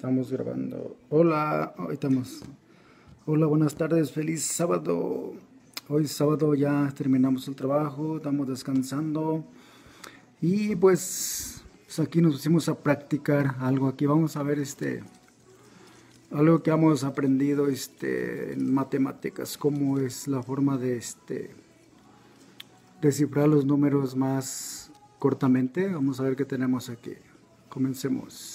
Estamos grabando. Hola, hoy estamos. Hola, buenas tardes, feliz sábado. Hoy sábado ya terminamos el trabajo, estamos descansando y pues aquí nos pusimos a practicar algo. Aquí vamos a ver algo que hemos aprendido en matemáticas, cómo es la forma de descifrar los números más cortamente. Vamos a ver qué tenemos aquí. Comencemos.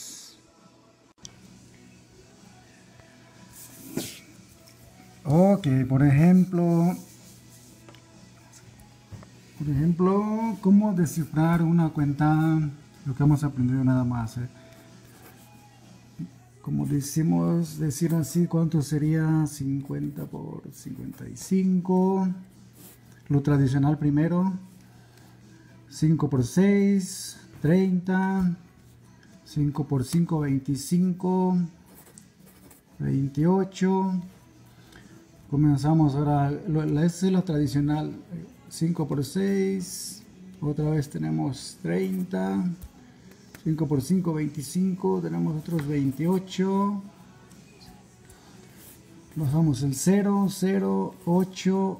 Ok, por ejemplo, cómo descifrar una cuenta, lo que hemos aprendido nada más. Como decimos, decir así, ¿cuánto sería 50 por 55? Lo tradicional primero, 5 por 6, 30, 5 por 5, 25, 28. Comenzamos ahora, esta es la tradicional, 5 por 6, otra vez tenemos 30, 5 por 5, 25, tenemos otros 28, nos damos el 0, 0, 8,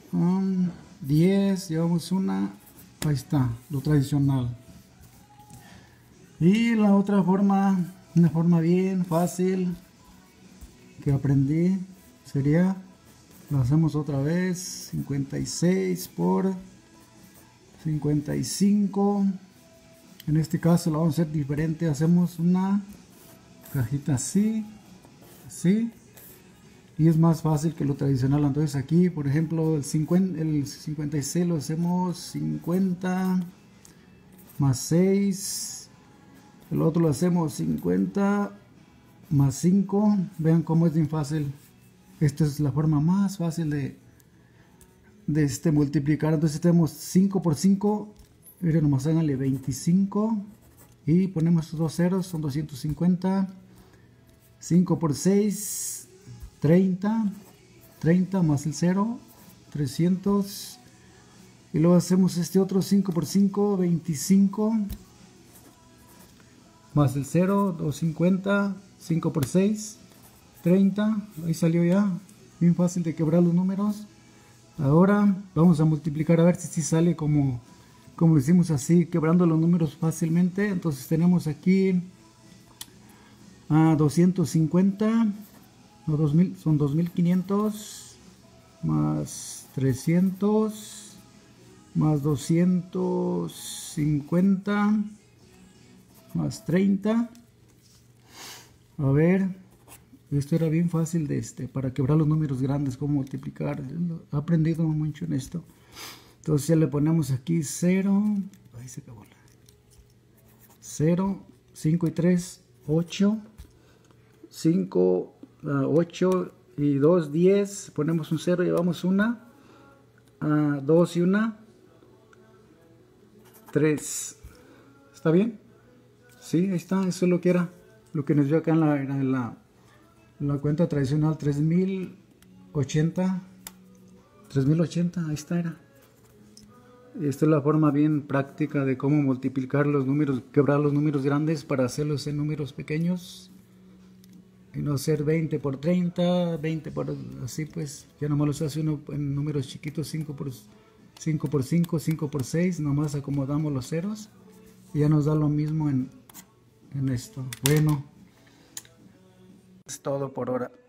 10, llevamos una, ahí está, lo tradicional. Y la otra forma, una forma bien fácil que aprendí sería, lo hacemos otra vez, 56 por 55. En este caso lo vamos a hacer diferente, hacemos una cajita así, así, y es más fácil que lo tradicional. Entonces aquí, por ejemplo, el 56 lo hacemos 50 más 6, el otro lo hacemos 50 más 5, vean cómo es bien fácil. Esta es la forma más fácil de multiplicar. Entonces tenemos 5 por 5, miren, nomás háganle 25 y ponemos estos dos ceros, son 250. 5 por 6, 30, 30 más el 0, 300. Y luego hacemos este otro 5 por 5, 25 más el 0, 250, 5 por 6, 30, ahí salió ya, bien fácil de quebrar los números. Ahora vamos a multiplicar a ver si sale como hicimos así, quebrando los números fácilmente. Entonces tenemos aquí 250, no, 2000, son 2500 más 300 más 250 más 30. A ver, esto era bien fácil para quebrar los números grandes, cómo multiplicar. He aprendido mucho en esto. Entonces ya le ponemos aquí 0. Ahí se acabó. 0, 5 y 3, 8. 5, 8 y 2, 10. Ponemos un 0, llevamos una. 2 y una. 3. ¿Está bien? Sí, ahí está. Eso es lo que era. Lo que nos dio acá en la cuenta tradicional, 3080, ahí está, era. Esta es la forma bien práctica de cómo multiplicar los números, quebrar los números grandes para hacerlos en números pequeños. Y no hacer 20 por 30, 20 por así, pues ya nomás los hace uno en números chiquitos, 5 por 5, 5 por 6, nomás acomodamos los ceros y ya nos da lo mismo en esto. Bueno, es todo por ahora.